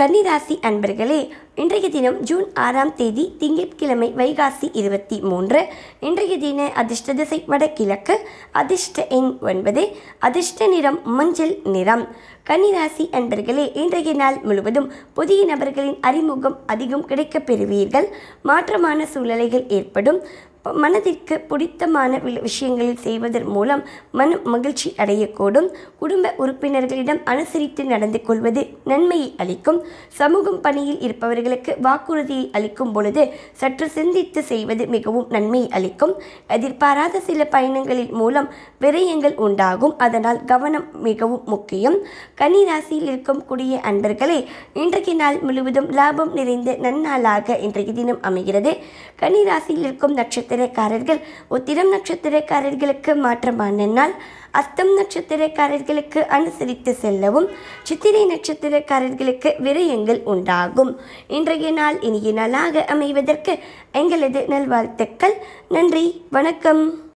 கன்னிராசி அன்பர்களே, இன்றைய தினம் ஜூன் 6ஆம் தேதி திங்கட்கிழமை, வைகாசி 23. இன்றைய தின அதிர்ஷ்ட திசை வடகிழக்கு, அதிர்ஷ்ட எண் 9, அதிர்ஷ்ட நிறம் மஞ்சள் நிறம். கன்னிராசி அன்பர்களே, இன்றைய நாள் முழுவதும் புதிய நபர்களின் அறிமுகம் அதிகம் கிடைக்கப் பெறுவீர்கள். மாற்றமான சூழ்நிலைகள் ஏற்படும். மனதிற்கு பிடித்தமான விஷயங்களில் செய்வதன் மூலம் மனம் மகிழ்ச்சி அடையக்கூடும். குடும்ப உறுப்பினர்களிடம் அனுசரித்து நடந்து கொள்வது நன்மையை அளிக்கும். சமூகம் பணியில் இருப்பவர்களுக்கு வாக்குறுதியை அளிக்கும் பொழுது சற்று சிந்தித்து செய்வது மிகவும் நன்மையை அளிக்கும். எதிர்பாராத சில பயணங்களின் மூலம் விரயங்கள் உண்டாகும். அதனால் கவனம் மிகவும் முக்கியம். கன்னிராசியில் இருக்கக்கூடிய அன்பர்களே, இன்றைய நாள் முழுவதும் லாபம் நிறைந்த நன்னாளாக இன்றைய தினம் அமைகிறது. கன்னிராசியில் இருக்கும் நட்சத்திரக்காரர்கள், உத்திரம் நட்சத்திரக்காரர்களுக்கு மாற்றமான நாள். அஸ்தம் நட்சத்திரக்காரர்களுக்கு அனுசரித்து செல்லவும், சித்திரை நட்சத்திரக்காரர்களுக்கு விரயங்கள் உண்டாகும். இன்றைய நாள் இனிய நாளாக அமைவதற்கு எங்களது நல்வாழ்த்துக்கள். நன்றி, வணக்கம்.